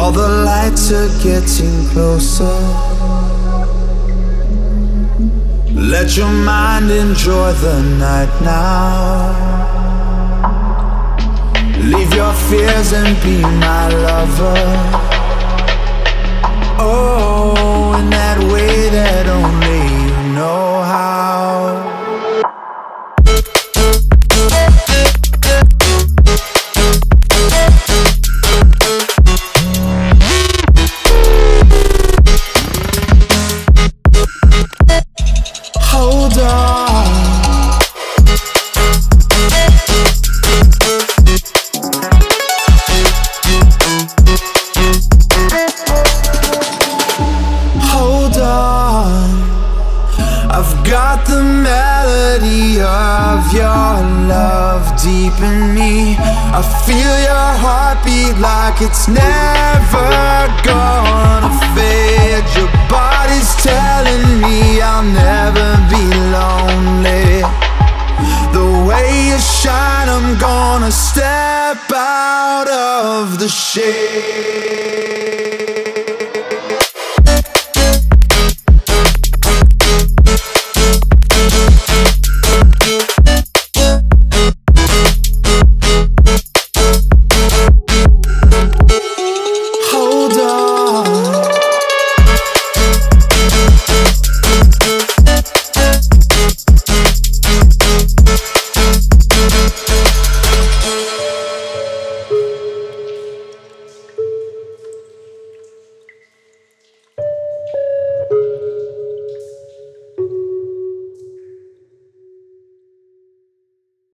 All the lights are getting closer. Let your mind enjoy the night now. Leave your fears and be my lover. Oh, in that way that only you know how. Hold on. Hold on. I've got the melody of your love deep in me. I feel your heartbeat like it's never gonna fade. Your body's telling me I'll never be lonely. The way you shine, I'm gonna step out of the shade.